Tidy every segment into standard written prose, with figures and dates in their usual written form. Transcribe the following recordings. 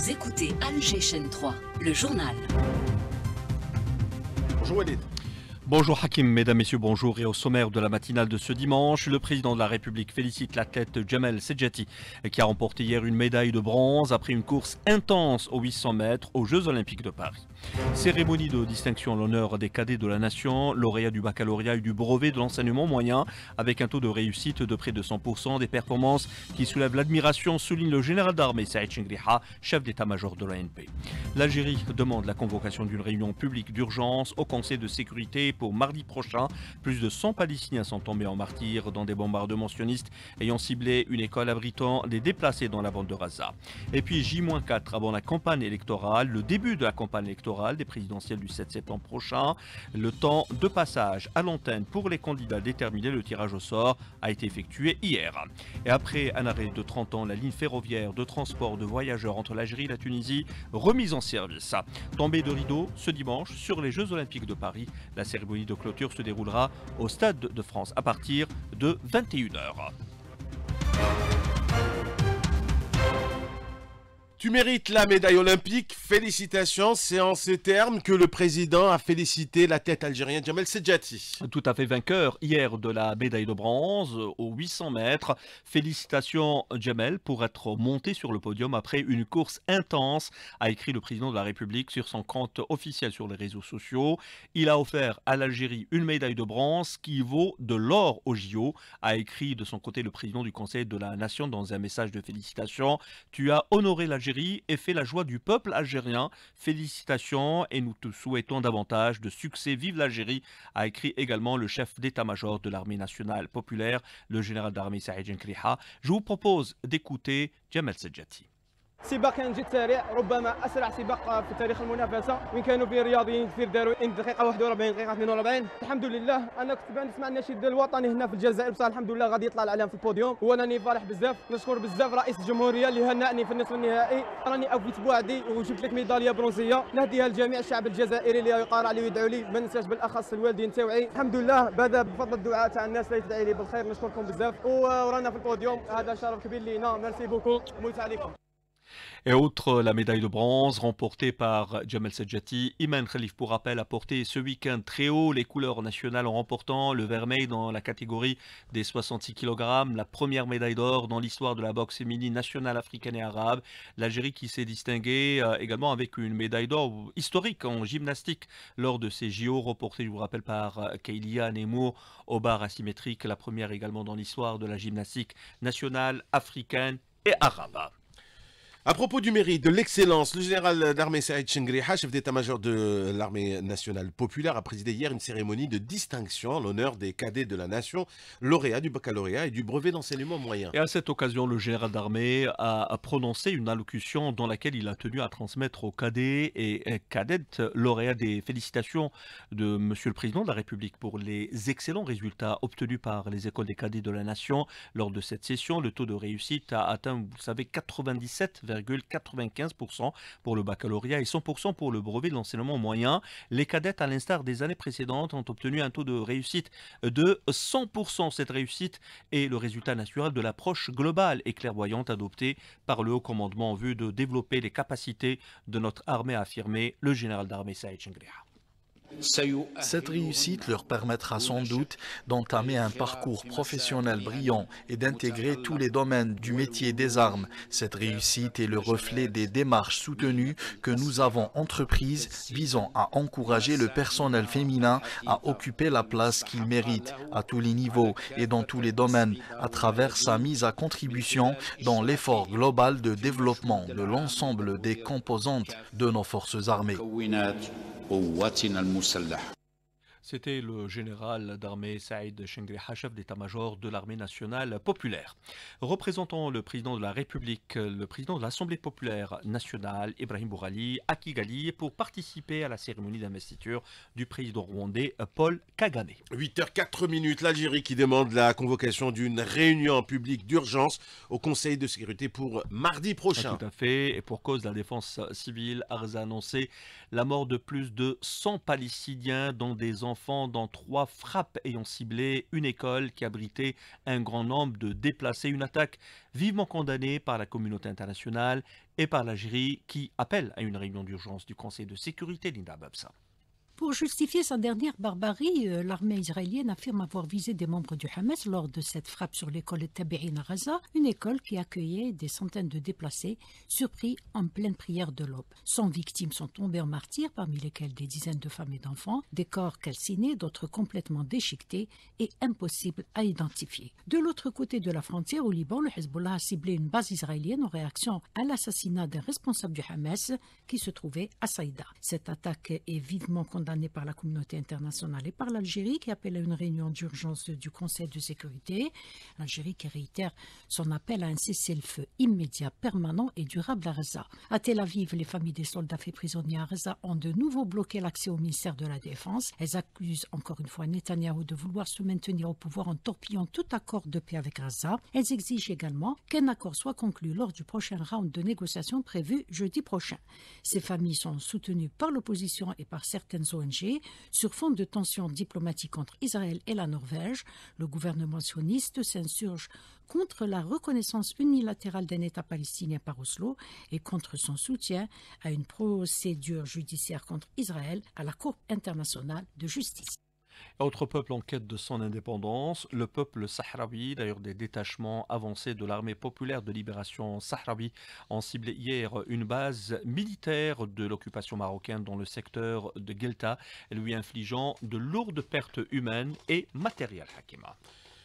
Vous écoutez Alger Chaîne 3, le journal. Bonjour Walid. Bonjour Hakim, mesdames, messieurs, bonjour. Et au sommaire de la matinale de ce dimanche, le président de la République félicite l'athlète Jamel Sedjati qui a remporté hier une médaille de bronze après une course intense aux 800 mètres aux Jeux Olympiques de Paris. Cérémonie de distinction en l'honneur des cadets de la nation, lauréats du baccalauréat et du brevet de l'enseignement moyen, avec un taux de réussite de près de 100%, des performances qui soulèvent l'admiration, souligne le général d'armée Saïd Chengriha, chef d'état-major de l'ANP. L'Algérie demande la convocation d'une réunion publique d'urgence au Conseil de sécurité pour mardi prochain. Plus de 100 Palestiniens sont tombés en martyrs dans des bombardements sionistes ayant ciblé une école abritant des déplacés dans la bande de Gaza. Et puis J-4 avant la campagne électorale, le début de la campagne électorale des présidentielles du 7 septembre prochain. Le temps de passage à l'antenne pour les candidats déterminés, le tirage au sort a été effectué hier. Et après un arrêt de 30 ans, la ligne ferroviaire de transport de voyageurs entre l'Algérie et la Tunisie remise en service. Tombée de rideau ce dimanche sur les Jeux Olympiques de Paris. La cérémonie de clôture se déroulera au Stade de France à partir de 21h. Tu mérites la médaille olympique. Félicitations. C'est en ces termes que le président a félicité l'athlète algérien Jamel Sedjati. Tout à fait vainqueur hier de la médaille de bronze aux 800 mètres. Félicitations Jamel pour être monté sur le podium après une course intense, a écrit le président de la République sur son compte officiel sur les réseaux sociaux. Il a offert à l'Algérie une médaille de bronze qui vaut de l'or au JO, a écrit de son côté le président du Conseil de la Nation dans un message de félicitations. Tu as honoré l'Algérie et fait la joie du peuple algérien. Félicitations et nous te souhaitons davantage de succès. Vive l'Algérie, a écrit également le chef d'état-major de l'armée nationale populaire, le général d'armée Saïd Chengriha. Je vous propose d'écouter Jamel Sedjati. سباق كان جد سريع، ربما اسرع سباق في تاريخ المنافسه، وين كانوا فيه رياضيين كثير داروا دقيقه 41 دقيقه 42. الحمد لله انا كنت نسمع النشيد الوطني هنا في الجزائر، بصح الحمد لله غادي يطلع العلم في البوديوم، وراني فرح بزاف. نشكر بزاف رئيس الجمهوريه اللي هنأني في النصف النهائي، راني اوفيت بوعدي وجبت لك ميداليه برونزيه، نهديها لجميع الشعب الجزائري اللي يقار علي ويدعوا لي، ما ننساش بالاخص الوالدين تاوعي. الحمد لله بدا بفضل الدعاء تاع الناس اللي تدعي لي بالخير، نشكركم بزاف ورانا في البوديوم، هذا شرف كبير لينا. ميرسي بوكو، موت عليكم. Et outre la médaille de bronze remportée par Jamel Sedjati, Iman Khalif pour rappel a porté ce week-end très haut les couleurs nationales en remportant le vermeil dans la catégorie des 66 kg, la première médaille d'or dans l'histoire de la boxe féminine nationale africaine et arabe. L'Algérie qui s'est distinguée également avec une médaille d'or historique en gymnastique lors de ces JO reportés, je vous rappelle, par Keilia Nemour au bar asymétrique, la première également dans l'histoire de la gymnastique nationale africaine et arabe. À propos du mérite, de l'excellence, le général d'armée Saïd Chengriha, chef d'état-major de l'armée nationale populaire, a présidé hier une cérémonie de distinction en l'honneur des cadets de la nation, lauréats du baccalauréat et du brevet d'enseignement moyen. Et à cette occasion, le général d'armée a prononcé une allocution dans laquelle il a tenu à transmettre aux cadets et cadettes lauréats des félicitations de Monsieur le Président de la République pour les excellents résultats obtenus par les écoles des cadets de la nation lors de cette session. Le taux de réussite a atteint, vous le savez, 97,95% pour le baccalauréat et 100% pour le brevet de l'enseignement moyen. Les cadettes, à l'instar des années précédentes, ont obtenu un taux de réussite de 100%. Cette réussite est le résultat naturel de l'approche globale et clairvoyante adoptée par le haut commandement en vue de développer les capacités de notre armée, a affirmé le général d'armée Saïd Chengriha. Cette réussite leur permettra sans doute d'entamer un parcours professionnel brillant et d'intégrer tous les domaines du métier des armes. Cette réussite est le reflet des démarches soutenues que nous avons entreprises visant à encourager le personnel féminin à occuper la place qu'il mérite à tous les niveaux et dans tous les domaines à travers sa mise à contribution dans l'effort global de développement de l'ensemble des composantes de nos forces armées. C'était le général d'armée Saïd Chengriha, chef d'état-major de l'armée nationale populaire. Représentant le président de la République, le président de l'Assemblée populaire nationale, Ibrahim Bourali, à Kigali, pour participer à la cérémonie d'investiture du président rwandais Paul Kagame. 8h04, l'Algérie qui demande la convocation d'une réunion publique d'urgence au Conseil de sécurité pour mardi prochain. Tout à fait, et pour cause de la défense civile, Arza a annoncé la mort de plus de 100 Palestiniens, dont des enfants enfants dans 3 frappes ayant ciblé une école qui abritait un grand nombre de déplacés. Une attaque vivement condamnée par la communauté internationale et par l'Algérie qui appelle à une réunion d'urgence du Conseil de sécurité, Linda Babsa. Pour justifier sa dernière barbarie, l'armée israélienne affirme avoir visé des membres du Hamas lors de cette frappe sur l'école Tabi'in à Gaza, une école qui accueillait des centaines de déplacés surpris en pleine prière de l'aube. 100 victimes sont tombées en martyrs, parmi lesquelles des dizaines de femmes et d'enfants, des corps calcinés, d'autres complètement déchiquetés et impossibles à identifier. De l'autre côté de la frontière, au Liban, le Hezbollah a ciblé une base israélienne en réaction à l'assassinat d'un responsable du Hamas qui se trouvait à Saïda. Cette attaque est vivement condamnée par la communauté internationale et par l'Algérie qui appelle à une réunion d'urgence du Conseil de sécurité. L'Algérie qui réitère son appel à un cessez-le-feu immédiat, permanent et durable à Gaza. À Tel Aviv, les familles des soldats faits prisonniers à Gaza ont de nouveau bloqué l'accès au ministère de la Défense. Elles accusent encore une fois Netanyahou de vouloir se maintenir au pouvoir en torpillant tout accord de paix avec Gaza. Elles exigent également qu'un accord soit conclu lors du prochain round de négociations prévu jeudi prochain. Ces familles sont soutenues par l'opposition et par certaines ONG sur fond de tensions diplomatiques entre Israël et la Norvège. Le gouvernement sioniste s'insurge contre la reconnaissance unilatérale d'un État palestinien par Oslo et contre son soutien à une procédure judiciaire contre Israël à la Cour internationale de justice. Autre peuple en quête de son indépendance, le peuple sahraoui. D'ailleurs, des détachements avancés de l'armée populaire de libération sahraoui ont ciblé hier une base militaire de l'occupation marocaine dans le secteur de Guelta, lui infligeant de lourdes pertes humaines et matérielles. Hakima.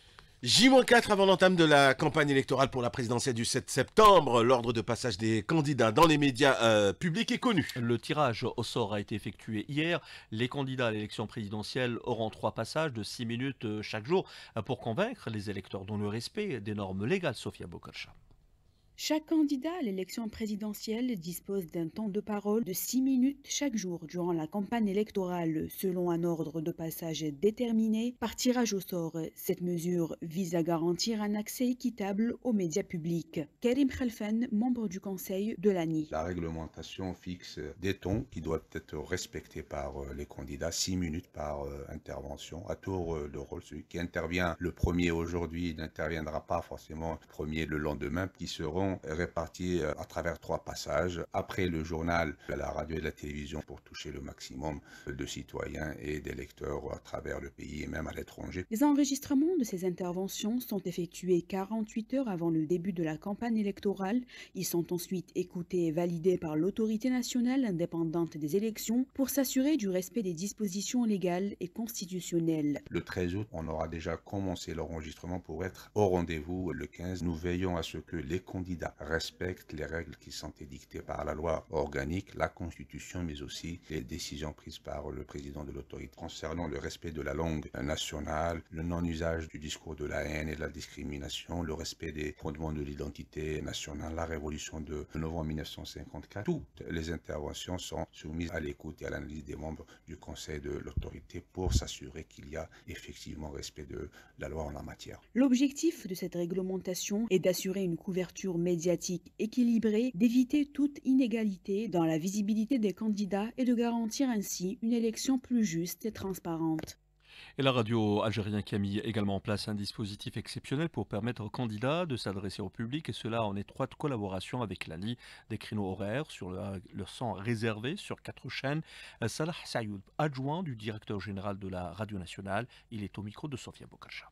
J-4 avant l'entame de la campagne électorale pour la présidentielle du 7 septembre, l'ordre de passage des candidats dans les médias publics est connu. Le tirage au sort a été effectué hier. Les candidats à l'élection présidentielle auront 3 passages de 6 minutes chaque jour pour convaincre les électeurs dans le respect des normes légales. Sofia Bokarcha. Chaque candidat à l'élection présidentielle dispose d'un temps de parole de 6 minutes chaque jour durant la campagne électorale, selon un ordre de passage déterminé par tirage au sort. Cette mesure vise à garantir un accès équitable aux médias publics. Karim Khalfan, membre du conseil de l'ANI. La réglementation fixe des tons qui doivent être respectés par les candidats, 6 minutes par intervention, à tour de rôle. Celui qui intervient le premier aujourd'hui n'interviendra pas forcément le premier le lendemain, qui seront répartis à travers 3 passages, après le journal, la radio et la télévision, pour toucher le maximum de citoyens et d'électeurs à travers le pays et même à l'étranger. Les enregistrements de ces interventions sont effectués 48 heures avant le début de la campagne électorale. Ils sont ensuite écoutés et validés par l'autorité nationale indépendante des élections pour s'assurer du respect des dispositions légales et constitutionnelles. Le 13 août, on aura déjà commencé l'enregistrement pour être au rendez-vous. Le 15, nous veillons à ce que les candidats respectent les règles qui sont édictées par la loi organique, la Constitution, mais aussi les décisions prises par le président de l'autorité concernant le respect de la langue nationale, le non-usage du discours de la haine et de la discrimination, le respect des fondements de l'identité nationale, la révolution de novembre 1954. Toutes les interventions sont soumises à l'écoute et à l'analyse des membres du Conseil de l'autorité pour s'assurer qu'il y a effectivement respect de la loi en la matière. L'objectif de cette réglementation est d'assurer une couverture médiatique équilibrée, d'éviter toute inégalité dans la visibilité des candidats et de garantir ainsi une élection plus juste et transparente. Et la radio algérienne qui a mis également en place un dispositif exceptionnel pour permettre aux candidats de s'adresser au public, et cela en étroite collaboration avec l'ANI. Des créneaux horaires leur sont réservés sur 4 chaînes. Salah Sayoud, adjoint du directeur général de la radio nationale, il est au micro de Sofia Bokarcha.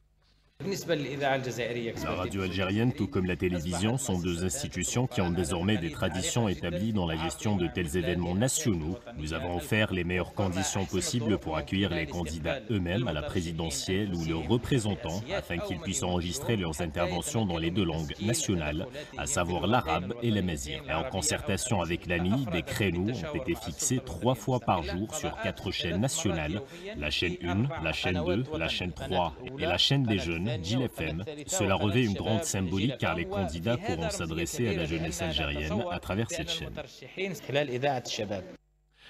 La radio algérienne, tout comme la télévision, sont 2 institutions qui ont désormais des traditions établies dans la gestion de tels événements nationaux. Nous avons offert les meilleures conditions possibles pour accueillir les candidats eux-mêmes à la présidentielle ou leurs représentants, afin qu'ils puissent enregistrer leurs interventions dans les 2 langues nationales, à savoir l'arabe et l'amazigh. Et en concertation avec l'ANI, des créneaux ont été fixés 3 fois par jour sur 4 chaînes nationales, la chaîne 1, la chaîne 2, la chaîne 3 et la chaîne des jeunes, Jil FM. Cela revêt une grande symbolique car les candidats pourront s'adresser à la jeunesse algérienne à travers cette chaîne.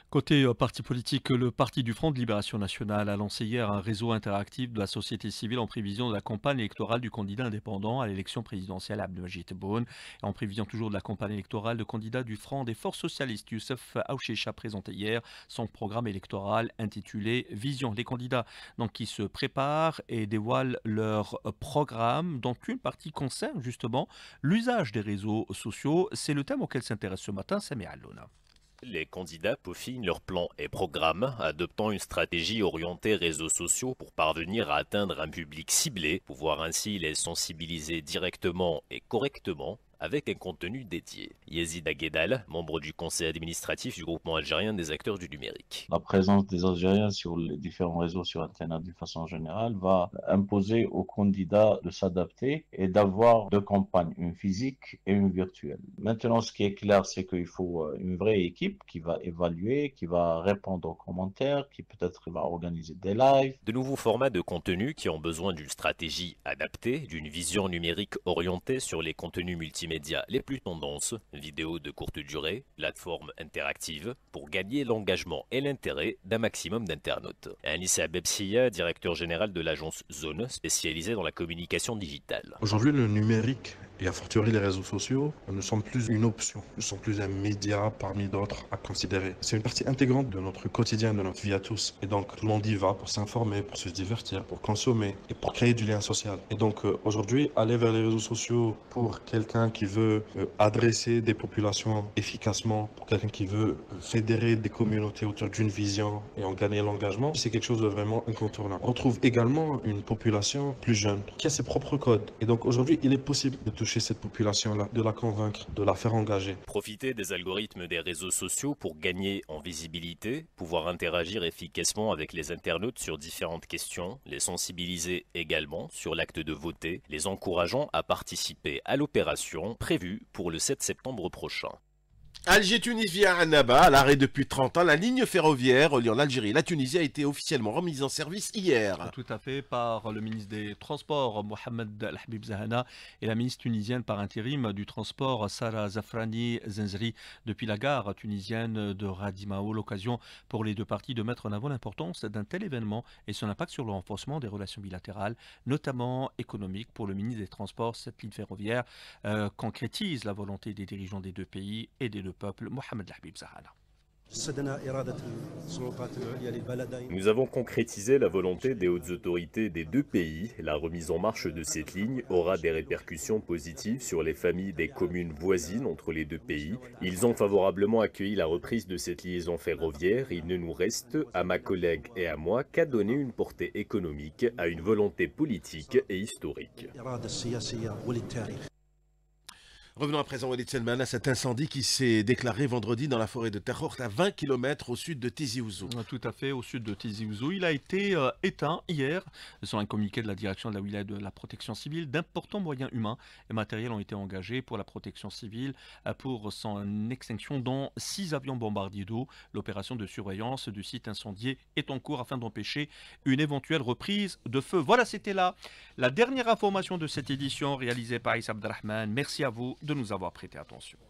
Côté parti politique, le Parti du Front de Libération Nationale a lancé hier un réseau interactif de la société civile en prévision de la campagne électorale du candidat indépendant à l'élection présidentielle Abdelmajid Tebboune. Et en prévision toujours de la campagne électorale, le candidat du Front des Forces Socialistes, Youssef Aouchecha, a présenté hier son programme électoral intitulé Vision. Les candidats donc, qui se préparent et dévoilent leur programme, dont une partie concerne justement l'usage des réseaux sociaux. C'est le thème auquel s'intéresse ce matin Sami Allouna. Les candidats peaufinent leurs plans et programmes, adoptant une stratégie orientée réseaux sociaux pour parvenir à atteindre un public ciblé, pouvoir ainsi les sensibiliser directement et correctement avec un contenu dédié. Yazid Aguedal, membre du conseil administratif du groupement algérien des acteurs du numérique. La présence des Algériens sur les différents réseaux sur Internet d'une façon générale va imposer aux candidats de s'adapter et d'avoir deux campagnes, une physique et une virtuelle. Maintenant, ce qui est clair, c'est qu'il faut une vraie équipe qui va évaluer, qui va répondre aux commentaires, qui peut-être va organiser des lives. De nouveaux formats de contenu qui ont besoin d'une stratégie adaptée, d'une vision numérique orientée sur les contenus multimédia les plus tendances, vidéos de courte durée, plateformes interactives, pour gagner l'engagement et l'intérêt d'un maximum d'internautes. Anissa Bebsia, directeur général de l'agence Zone, spécialisée dans la communication digitale. Aujourd'hui, le numérique et a fortiori les réseaux sociaux ne sont plus une option, ne sont plus un média parmi d'autres à considérer. C'est une partie intégrante de notre quotidien, de notre vie à tous. Et donc tout le monde y va pour s'informer, pour se divertir, pour consommer et pour créer du lien social. Et donc aujourd'hui, aller vers les réseaux sociaux pour quelqu'un qui veut adresser des populations efficacement, pour quelqu'un qui veut fédérer des communautés autour d'une vision et en gagner l'engagement, c'est quelque chose de vraiment incontournable. On retrouve également une population plus jeune qui a ses propres codes. Et donc aujourd'hui, il est possible de toucher cette population-là, de la convaincre, de la faire engager. Profiter des algorithmes des réseaux sociaux pour gagner en visibilité, pouvoir interagir efficacement avec les internautes sur différentes questions, les sensibiliser également sur l'acte de voter, les encourageant à participer à l'opération prévue pour le 7 septembre prochain. Alger-Tunis via Annaba, à l'arrêt depuis 30 ans, la ligne ferroviaire reliant l'Algérie et la Tunisie a été officiellement remise en service hier. Tout à fait, par le ministre des Transports, Mohamed El Habib Zahana, et la ministre tunisienne par intérim du Transport, Sarah Zafrani Zenzri, depuis la gare tunisienne de Radimao. L'occasion pour les deux parties de mettre en avant l'importance d'un tel événement et son impact sur le renforcement des relations bilatérales, notamment économiques. Pour le ministre des Transports, cette ligne ferroviaire concrétise la volonté des dirigeants des deux pays et des deux peuple, Mohamed Habib Zahana. Nous avons concrétisé la volonté des hautes autorités des deux pays. La remise en marche de cette ligne aura des répercussions positives sur les familles des communes voisines entre les deux pays. Ils ont favorablement accueilli la reprise de cette liaison ferroviaire. Il ne nous reste, à ma collègue et à moi, qu'à donner une portée économique à une volonté politique et historique. Revenons à présent, Walid Selman, à cet incendie qui s'est déclaré vendredi dans la forêt de Terhort, à 20 km au sud de Tizi Ouzou. Tout à fait, au sud de Tizi Ouzou. Il a été éteint hier, selon un communiqué de la direction de la wilaya de la protection civile. D'importants moyens humains et matériels ont été engagés pour la protection civile pour son extinction, dont 6 avions bombardiers d'eau. L'opération de surveillance du site incendié est en cours afin d'empêcher une éventuelle reprise de feu. Voilà, c'était là la dernière information de cette édition réalisée par Issa Abdelrahman. Merci à vous de nous avoir prêté attention.